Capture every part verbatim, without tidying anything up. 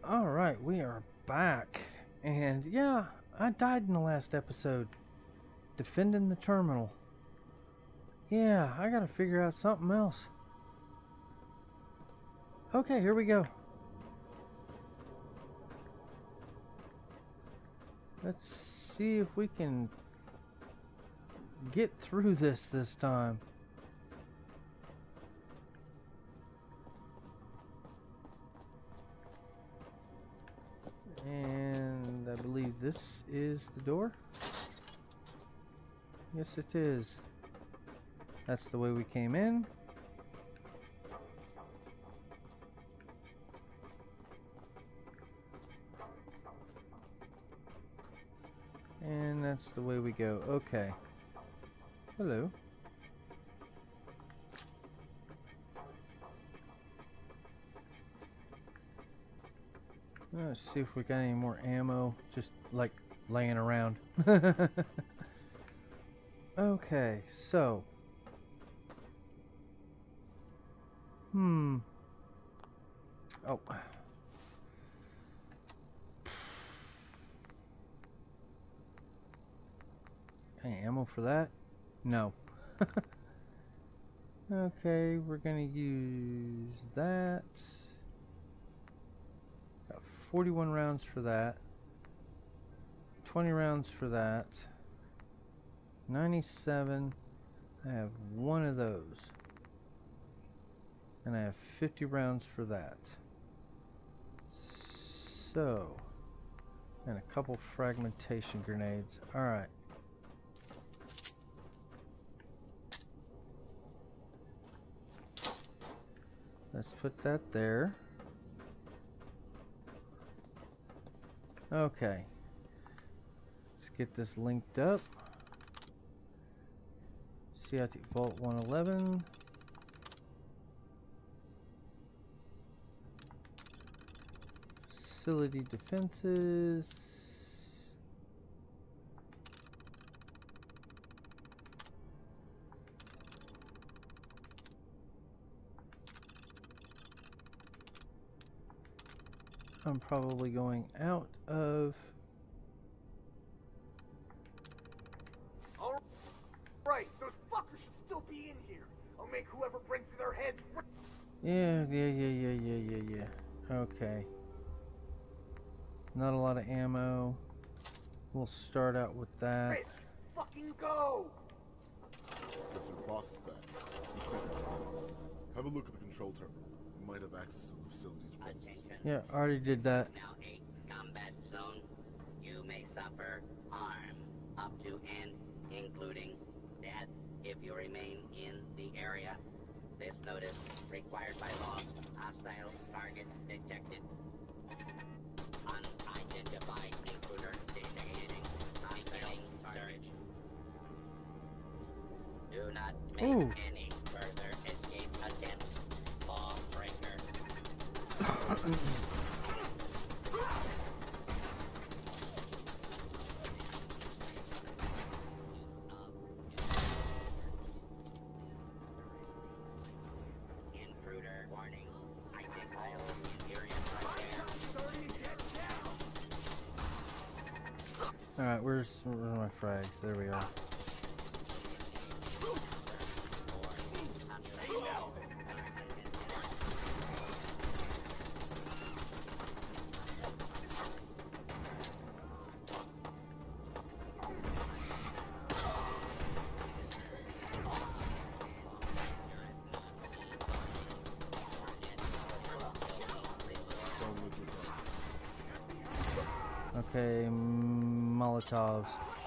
Alright, we are back. And yeah, I died in the last episode. Defending the terminal. Yeah, I gotta figure out something else. Okay, here we go. Let's see if we can get through this this time. And I believe this is the door. Yes, it is. That's the way we came in. And that's the way we go. Okay. Hello. Let's see if we got any more ammo, just like laying around. Okay, so. Hmm. Oh. Any ammo for that? No. Okay, we're gonna use that. Got forty-one rounds for that. twenty rounds for that. ninety-seven. I have one of those. And I have fifty rounds for that. So, and a couple fragmentation grenades. Alright. Let's put that there. Okay. Let's get this linked up. C I T Vault one eleven. Facility defenses. I'm probably going out of. All right, those fuckers should still be in here. I'll make whoever brings me their heads. Yeah, yeah, yeah, yeah, yeah, yeah, yeah. Okay. Not a lot of ammo. We'll start out with that. Rich, fucking go! Listen, boss is back. Have a look at the control terminal. You might have access to the facility defenses. Yeah, already did that. Now a combat zone. You may suffer harm up to and including death if you remain in the area. This notice required by law. Hostile target detected. Unidentified intruder detected. Beginning search. Do not make Ooh. any further escape attempts. Law breaker. Intruder warning. I think I'll serious right there. Alright, where's, where's my frags? There we are. Okay, Molotovs.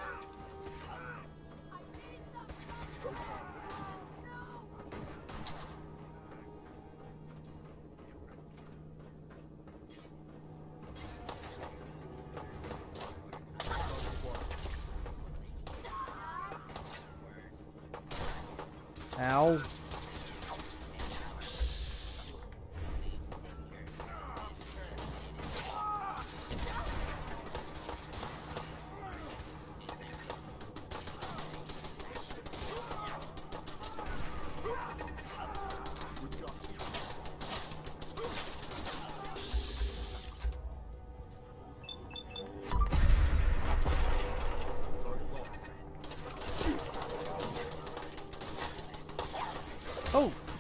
Ow.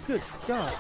Good God.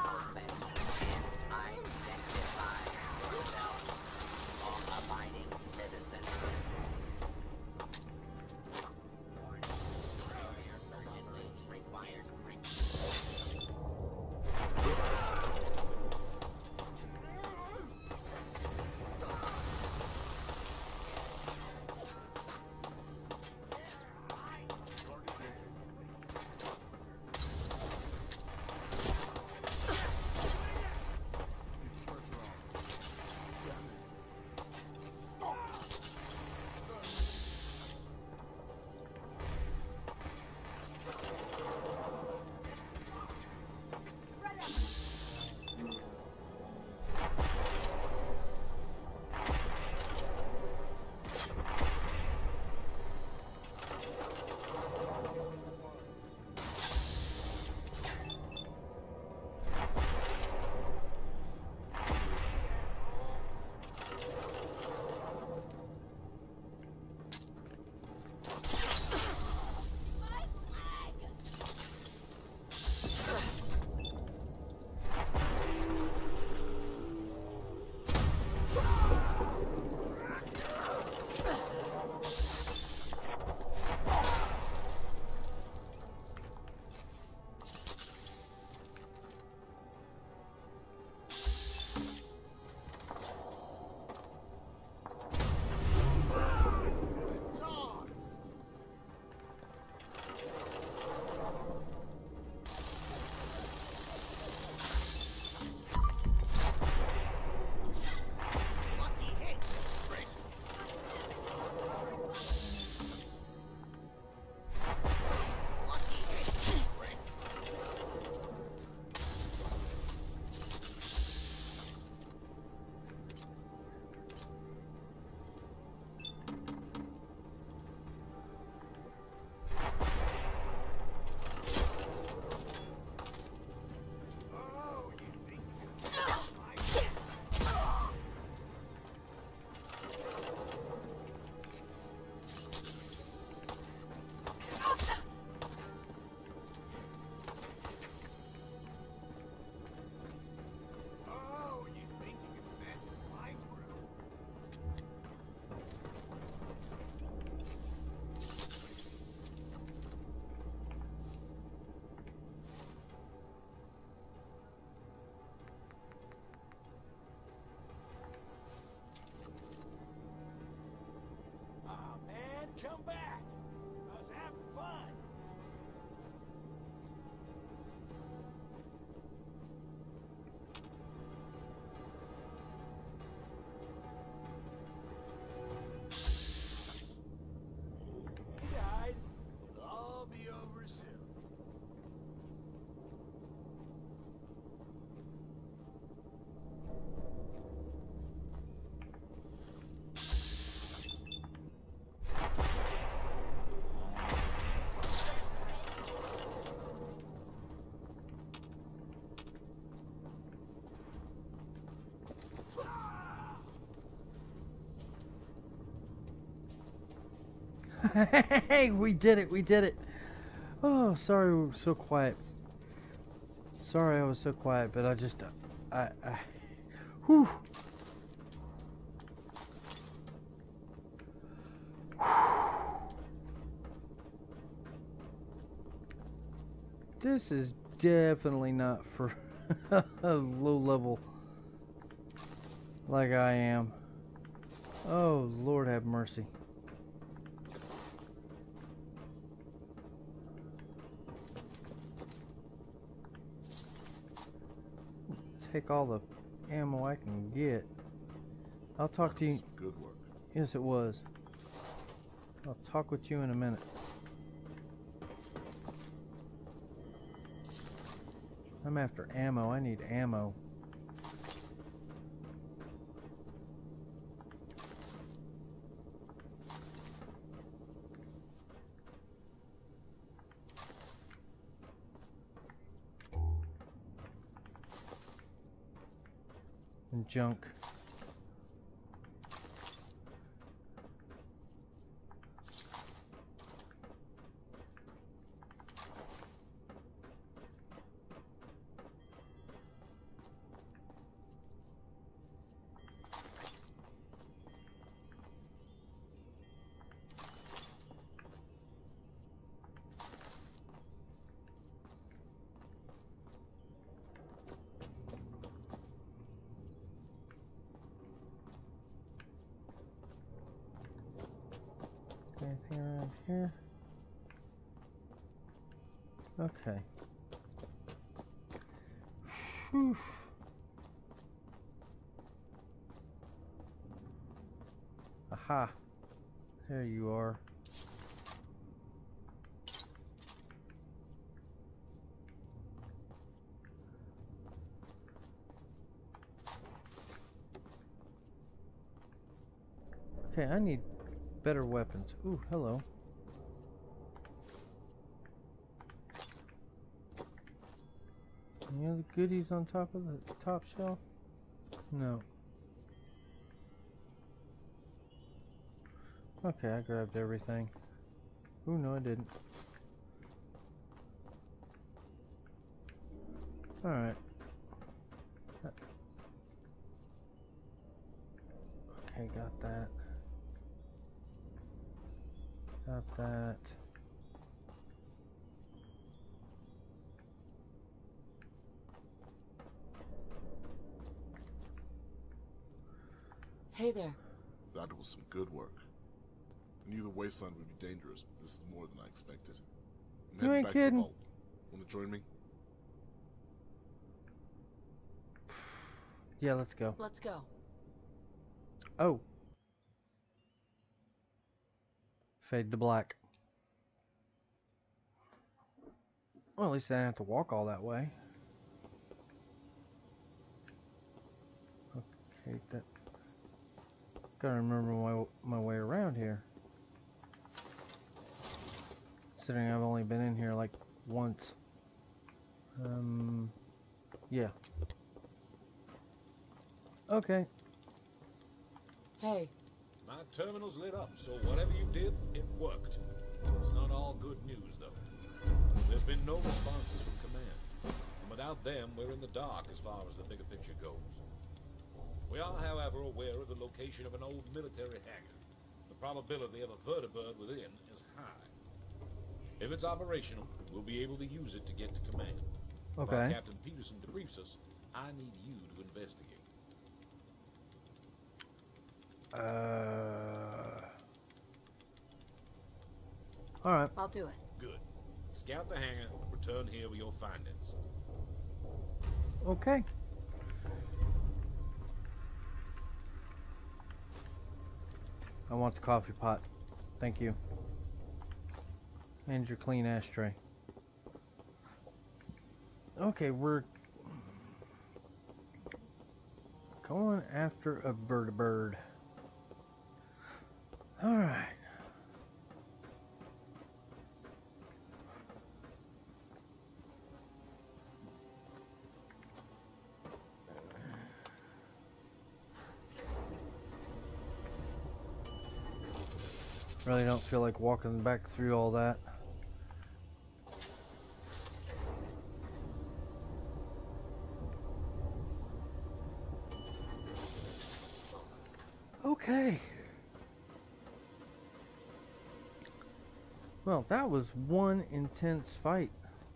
Come back! I was having fun! He died. It'll all be over soon. Hey, we did it, we did it. Oh, sorry we were so quiet. Sorry I was so quiet, but I just, I, I, whew. This is definitely not for a low level like I am. Oh, Lord have mercy. Take all the ammo I can get. I'll talk to you. Some good work. Yes, it was. I'll talk with you in a minute. I'm after ammo. I need ammo. And junk. around here. Okay. Whew. Aha. There you are. Okay, I need better weapons. Ooh, hello. Any other goodies on top of the top shelf? No. Okay, I grabbed everything. Ooh, no I didn't. Alright. Okay, got that. Got that. Hey there. That was some good work. I knew the wasteland would be dangerous, but this is more than I expected. I'm You heading ain't back to the kidding. vault. Want to join me? Yeah, let's go. Let's go. Oh. Fade to black. Well, at least I didn't have to walk all that way. Okay, that. Gotta remember my my way around here. Considering I've only been in here like once. Um, yeah. Okay. Hey. My terminal's lit up, so whatever you did, it worked. It's not all good news, though. There's been no responses from command. And without them, we're in the dark as far as the bigger picture goes. We are, however, aware of the location of an old military hangar. The probability of a vertibird within is high. If it's operational, we'll be able to use it to get to command. Okay. While Captain Peterson debriefs us, I need you to investigate. Uh. All right. I'll do it. Good. Scout the hangar, return here with your findings. Okay. I want the coffee pot. Thank you. And your clean ashtray. Okay, we're going after a bird bird. All right. Really don't feel like walking back through all that. Okay. Well, that was one intense fight.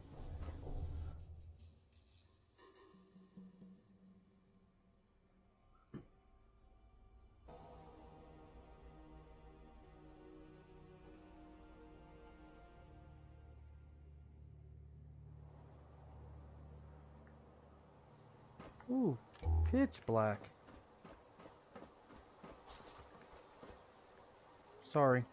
Ooh, pitch black. Sorry.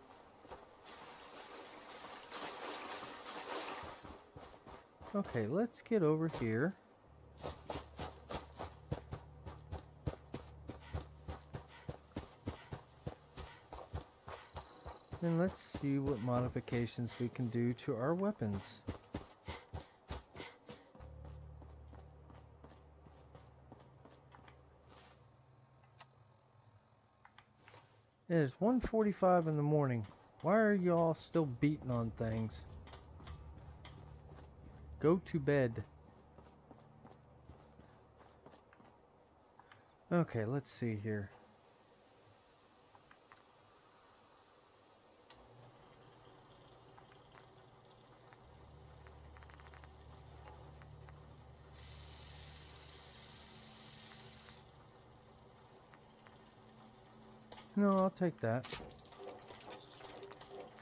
Okay, let's get over here. And let's see what modifications we can do to our weapons. It is one forty-five in the morning. Why are y'all still beating on things? Go to bed. Okay, let's see here. No, I'll take that.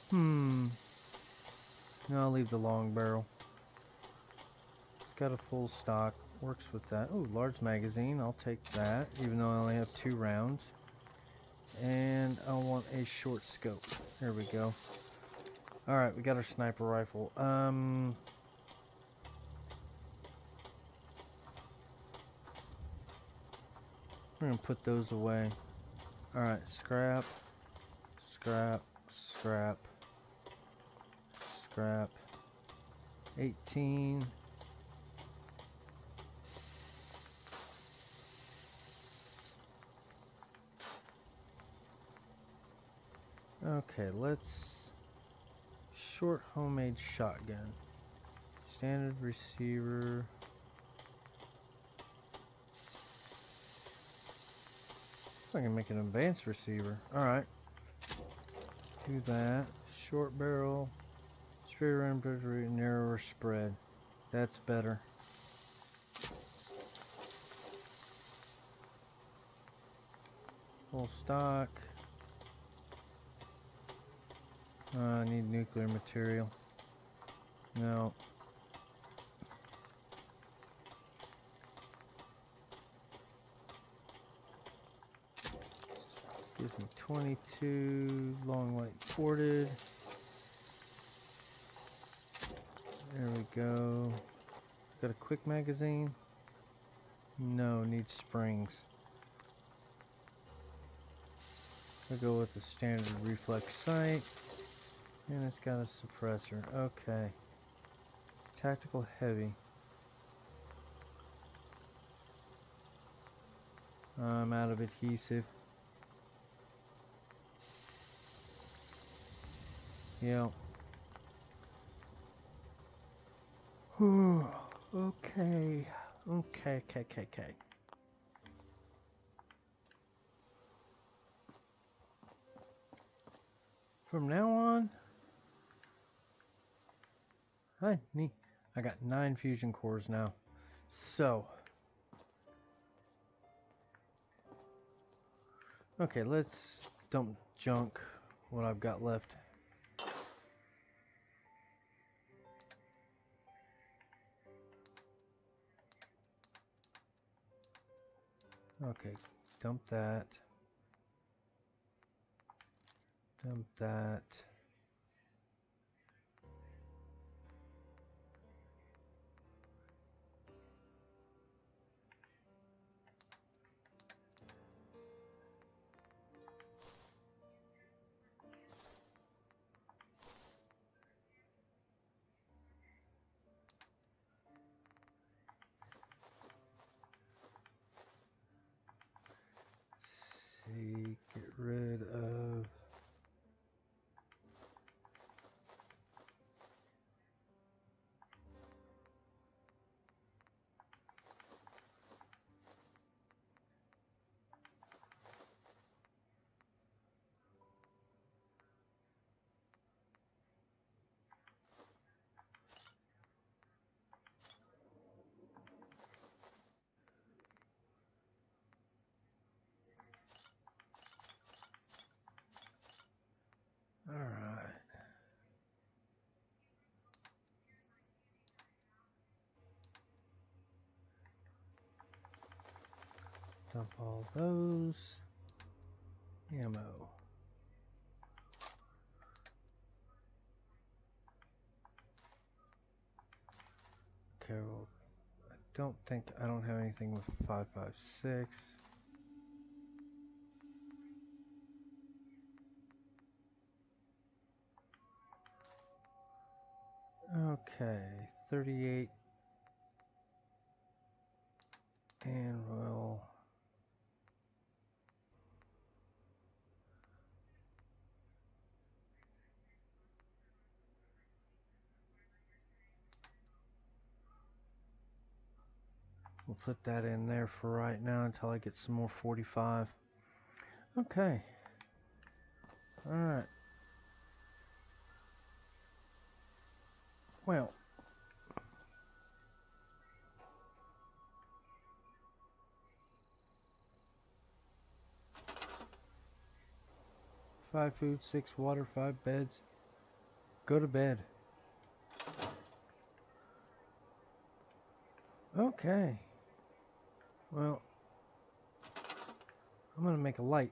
Hmm. No, I'll leave the long barrel. It's got a full stock. Works with that. Oh, large magazine. I'll take that, even though I only have two rounds. And I want a short scope. There we go. Alright, we got our sniper rifle. Um... We're gonna put those away. Alright, scrap. Scrap. Scrap. Scrap. eighteen. Okay, let's... Short homemade shotgun. Standard receiver. I can make an advanced receiver. Alright. Do that. Short barrel. Straighter end, narrower spread. That's better. Full stock. Uh, I need nuclear material. No. Gives me twenty-two long light ported. There we go. Got a quick magazine? No, needs springs. I'll go with the standard reflex sight. And it's got a suppressor. Okay. Tactical heavy. I'm out of adhesive. Yeah. okay. Okay, okay, okay, okay. From now on, hi, neat. I got nine fusion cores now. So, okay, let's dump junk, what I've got left. Okay, dump that. Dump that. See, get rid of all right. Dump all those. Ammo. Okay, well, I don't think, I don't have anything with five five six. Okay, thirty-eight. And we'll we'll put that in there for right now until I get some more forty-five. Okay. All right. Well, five food, six water, five beds. Go to bed. Okay. Well, I'm gonna make a light.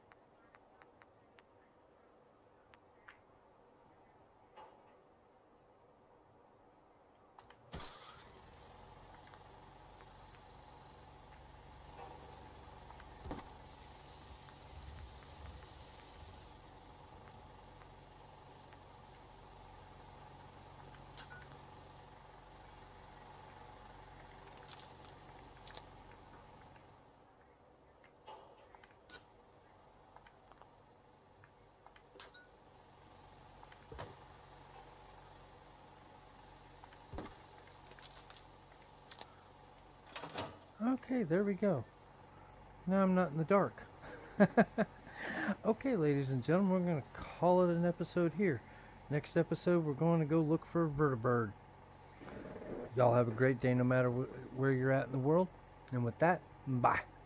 Okay, there we go. Now I'm not in the dark. Okay, ladies and gentlemen, we're going to call it an episode here. Next episode, we're going to go look for a vertibird. Y'all have a great day no matter wh where you're at in the world. And with that, bye.